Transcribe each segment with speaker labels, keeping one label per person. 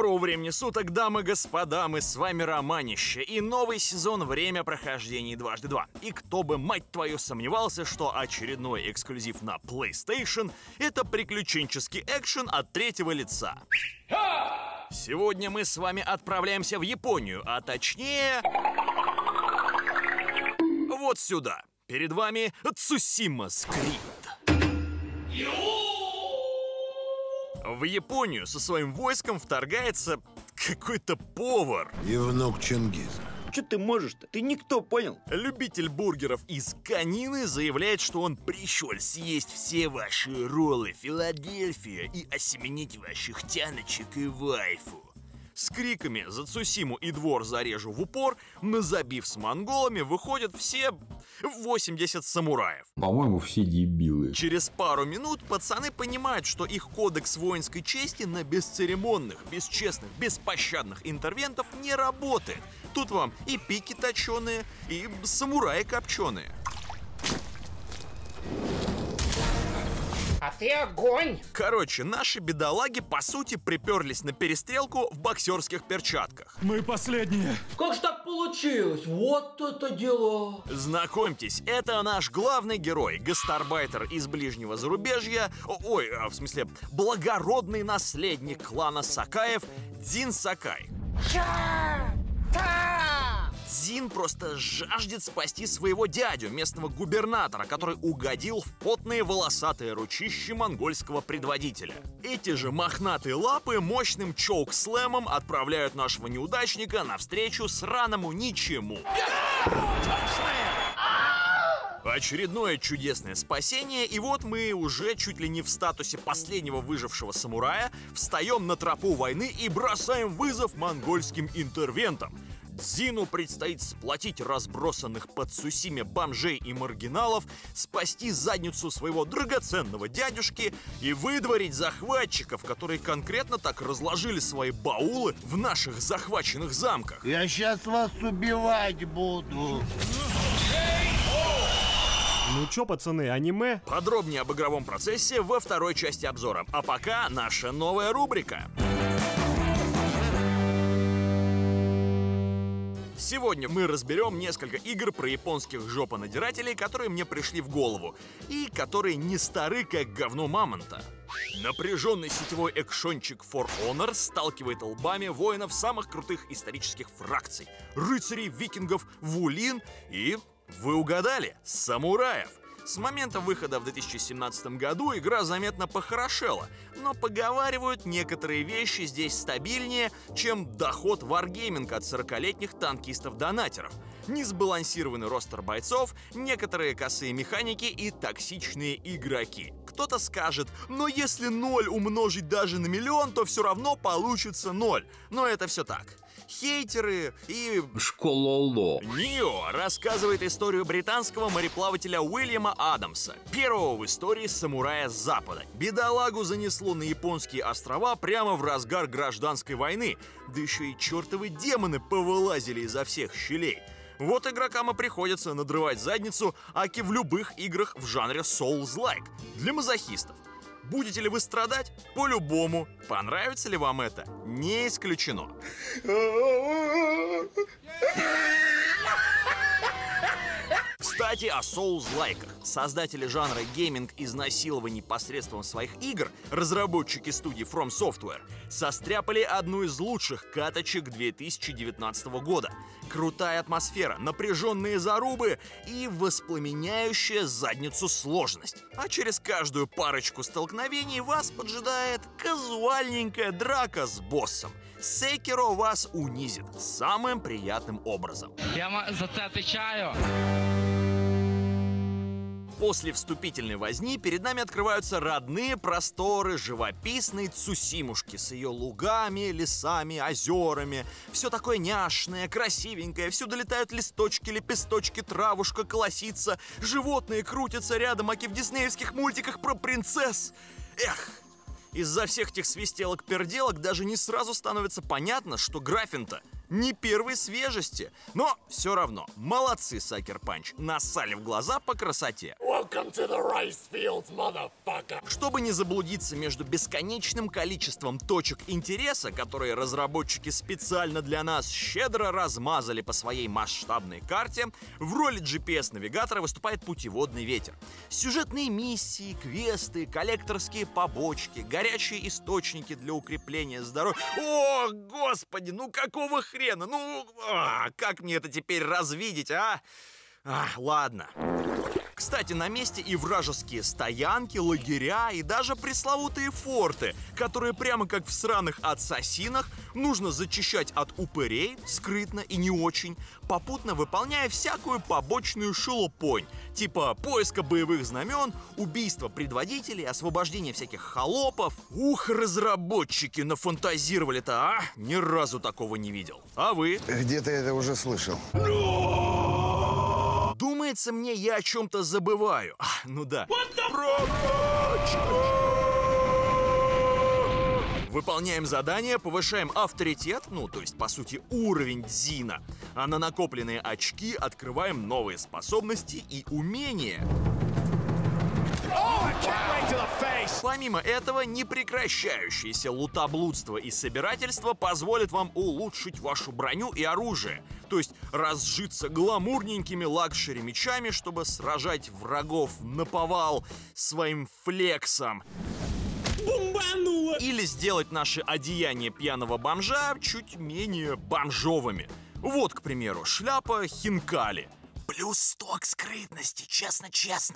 Speaker 1: Доброго времени суток, дамы и господа, мы с вами Романище и новый сезон «Время прохождения дважды два». И кто бы, мать твою, сомневался, что очередной эксклюзив на PlayStation — это приключенческий экшен от третьего лица. Сегодня мы с вами отправляемся в Японию, а точнее... вот сюда. Перед вами Цусима Скрипт. В Японию со своим войском вторгается какой-то повар.
Speaker 2: И внук Чингиза.
Speaker 3: Что ты можешь-то? Ты никто, понял?
Speaker 1: Любитель бургеров из конины заявляет, что он пришел съесть все ваши роллы Филадельфия и осеменить ваших тяночек и вайфу. С криками «За Цусиму и двор зарежу в упор», назабив с монголами, выходят все 80 самураев.
Speaker 4: По-моему, все дебилы.
Speaker 1: Через пару минут пацаны понимают, что их кодекс воинской чести на бесцеремонных, бесчестных, беспощадных интервентов не работает. Тут вам и пики точеные, и самураи копченые.
Speaker 5: А ты огонь!
Speaker 1: Короче, наши бедолаги по сути приперлись на перестрелку в боксерских перчатках.
Speaker 6: Мы последние.
Speaker 7: Как же так получилось? Вот это дело!
Speaker 1: Знакомьтесь, это наш главный герой, гастарбайтер из ближнего зарубежья, благородный наследник клана Сакаев Дзин Сакай. Дзин просто жаждет спасти своего дядю, местного губернатора, который угодил в потные волосатые ручища монгольского предводителя. Эти же мохнатые лапы мощным чоук-слэмом отправляют нашего неудачника навстречу сраному ничему. Очередное чудесное спасение, и вот мы уже чуть ли не в статусе последнего выжившего самурая встаем на тропу войны и бросаем вызов монгольским интервентам. Дзину предстоит сплотить разбросанных по Цусиме бомжей и маргиналов, спасти задницу своего драгоценного дядюшки и выдворить захватчиков, которые конкретно так разложили свои баулы в наших захваченных замках.
Speaker 2: Я сейчас вас убивать буду.
Speaker 6: Ну чё, пацаны, аниме?
Speaker 1: Подробнее об игровом процессе во второй части обзора. А пока наша новая рубрика. Сегодня мы разберем несколько игр про японских жопонадирателей, которые мне пришли в голову, и которые не стары, как говно мамонта. Напряженный сетевой экшончик For Honor сталкивает лбами воинов самых крутых исторических фракций — рыцарей, викингов, вулин и, вы угадали, самураев. С момента выхода в 2017 году игра заметно похорошела, но поговаривают, некоторые вещи здесь стабильнее, чем доход Wargaming от 40-летних танкистов-донатеров. Несбалансированный ростер бойцов, некоторые косые механики и токсичные игроки. Кто-то скажет, но если 0 умножить даже на миллион, то все равно получится 0. Но это все так. Хейтеры и...
Speaker 4: Школоло.
Speaker 1: Нио рассказывает историю британского мореплавателя Уильяма Адамса, первого в истории самурая с Запада. Бедолагу занесло на японские острова прямо в разгар гражданской войны, да еще и чертовы демоны повылазили изо всех щелей. Вот игрокам и приходится надрывать задницу, аки в любых играх в жанре Souls-like, для мазохистов. Будете ли вы страдать? По-любому. Понравится ли вам это? Не исключено. Кстати, о Souls-лайках. Создатели жанра гейминг-изнасилований посредством своих игр, разработчики студии From Software, состряпали одну из лучших каточек 2019 года. Крутая атмосфера, напряженные зарубы и воспламеняющая задницу сложность. А через каждую парочку столкновений вас поджидает казуальненькая драка с боссом. Sekiro вас унизит самым приятным образом.
Speaker 7: Я за это отвечаю.
Speaker 1: После вступительной возни перед нами открываются родные просторы живописной Цусимушки с ее лугами, лесами, озерами. Все такое няшное, красивенькое, всюду летают листочки, лепесточки, травушка колосится, животные крутятся рядом, аки в диснеевских мультиках про принцесс. Эх! Из-за всех этих свистелок-перделок даже не сразу становится понятно, что графин-то не первой свежести. Но все равно, молодцы, Sucker Punch, нассали в глаза по красоте. Чтобы не заблудиться между бесконечным количеством точек интереса, которые разработчики специально для нас щедро размазали по своей масштабной карте, в роли GPS-навигатора выступает путеводный ветер. Сюжетные миссии, квесты, коллекторские побочки, горячие источники для укрепления здоровья. О, господи, ну какого хрена? Ну, как мне это теперь развидеть, а? Ладно. Кстати, на месте и вражеские стоянки, лагеря и даже пресловутые форты, которые прямо как в сраных ассасинах нужно зачищать от упырей, скрытно и не очень, попутно выполняя всякую побочную шелупонь, типа поиска боевых знамен, убийства предводителей, освобождения всяких холопов. Ух, разработчики нафантазировали-то, а? Ни разу такого не видел. А вы?
Speaker 2: Где-то это уже слышал.
Speaker 1: Думается мне, я о чем-то забываю. Ну да. Выполняем задание, повышаем авторитет, ну, то есть, по сути, уровень Дзина. А на накопленные очки открываем новые способности и умения. Помимо этого, непрекращающееся лутоблудство и собирательство позволит вам улучшить вашу броню и оружие. То есть разжиться гламурненькими лакшери-мечами, чтобы сражать врагов наповал своим флексом. Бомбануло! Или сделать наши одеяния пьяного бомжа чуть менее бомжовыми. Вот, к примеру, шляпа Хинкали. Плюс 100 к скрытности, честно-честно.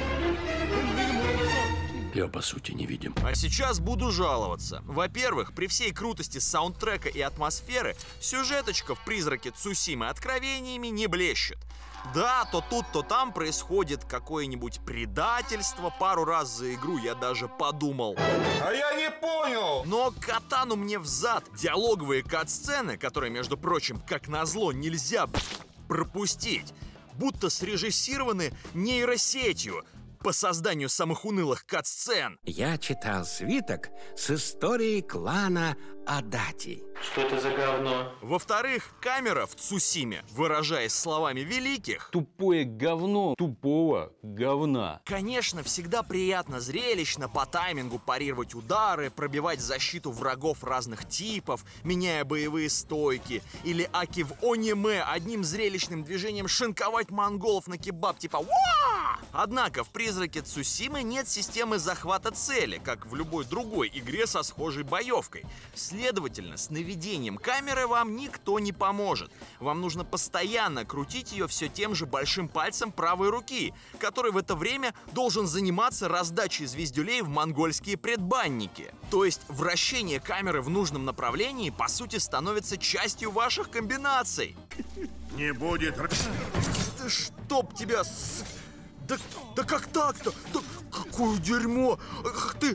Speaker 4: Я, по сути, не видим.
Speaker 1: А сейчас буду жаловаться. Во-первых, при всей крутости саундтрека и атмосферы, сюжеточка в «Призраке Цусимы» откровениями не блещет. Да, то тут, то там происходит какое-нибудь предательство. Пару раз за игру я даже подумал.
Speaker 2: А я не понял!
Speaker 1: Но катану мне взад. Диалоговые кат-сцены, которые, между прочим, как назло, нельзя пропустить, будто срежиссированы нейросетью по созданию самых унылых кат-сцен.
Speaker 5: Я читал свиток с историей клана Адати.
Speaker 7: Что это за говно?
Speaker 1: Во-вторых, камера в Цусиме, выражаясь словами великих,
Speaker 4: Тупое говно тупого говна.
Speaker 1: конечно, всегда приятно зрелищно по таймингу парировать удары, пробивать защиту врагов разных типов, меняя боевые стойки, или аки в аниме одним зрелищным движением шинковать монголов на кебаб типа «Уа!». Однако в «Призраке Цусимы» нет системы захвата цели, как в любой другой игре со схожей боевкой. Следовательно, с наведением камеры вам никто не поможет. Вам нужно постоянно крутить ее все тем же большим пальцем правой руки, который в это время должен заниматься раздачей звездюлей в монгольские предбанники. То есть вращение камеры в нужном направлении, по сути, становится частью ваших комбинаций.
Speaker 2: Не будет.
Speaker 1: Да чтоб тебя... Да как так-то? Да какое дерьмо! Ах ты!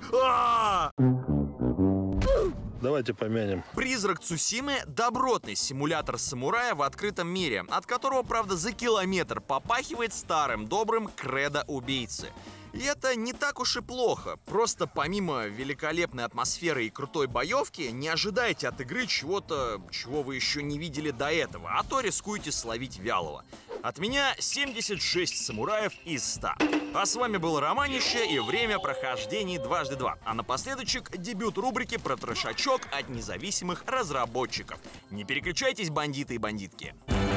Speaker 8: Давайте помянем.
Speaker 1: «Призрак Цусимы» — добротный симулятор самурая в открытом мире, от которого, правда, за километр попахивает старым добрым кредо убийцы. И это не так уж и плохо. Просто помимо великолепной атмосферы и крутой боевки, не ожидайте от игры чего-то, чего вы еще не видели до этого, а то рискуете словить вялого. От меня 76 самураев из 100. А с вами был Романище и время прохождений 2x2. А напоследочек дебют рубрики про трешачок от независимых разработчиков. Не переключайтесь, бандиты и бандитки.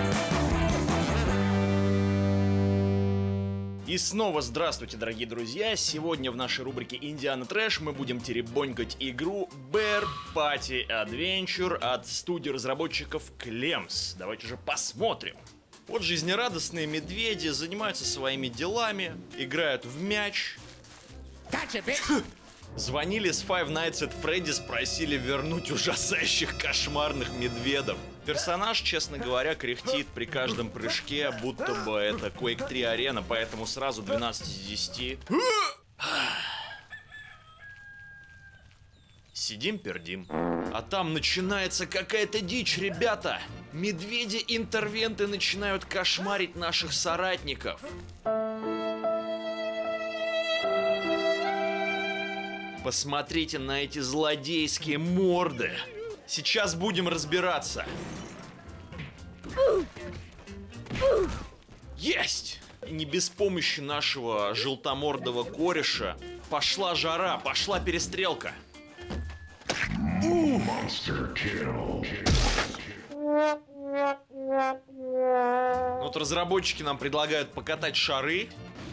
Speaker 1: И снова здравствуйте, дорогие друзья! Сегодня в нашей рубрике Индиана Трэш мы будем теребонькать игру Bear Party Adventure от студии разработчиков Clems. Давайте же посмотрим. Вот жизнерадостные медведи занимаются своими делами, играют в мяч. Звонили с Five Nights at Freddy's, просили вернуть ужасающих кошмарных медведов. Персонаж, честно говоря, кряхтит при каждом прыжке, будто бы это Quake 3 арена, поэтому сразу 12 из 10. Сидим-пердим. А там начинается какая-то дичь, ребята! Медведи-интервенты начинают кошмарить наших соратников. Посмотрите на эти злодейские морды. Сейчас будем разбираться. Есть! Не без помощи нашего желтомордого кореша пошла жара, пошла перестрелка. Вот разработчики нам предлагают покатать шары.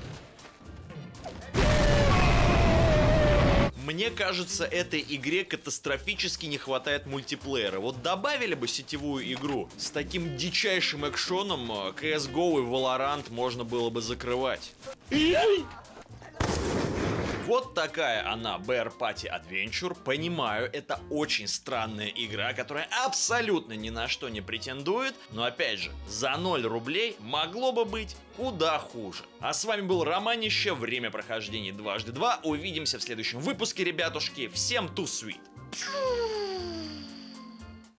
Speaker 1: Мне кажется, этой игре катастрофически не хватает мультиплеера. Вот добавили бы сетевую игру с таким дичайшим экшоном, CSGO и Valorant можно было бы закрывать. Вот такая она, Bear Party Adventure. Понимаю, это очень странная игра, которая абсолютно ни на что не претендует. Но опять же, за 0 рублей могло бы быть куда хуже. А с вами был Романище, время прохождения 2x2. Увидимся в следующем выпуске, ребятушки. Всем too sweet.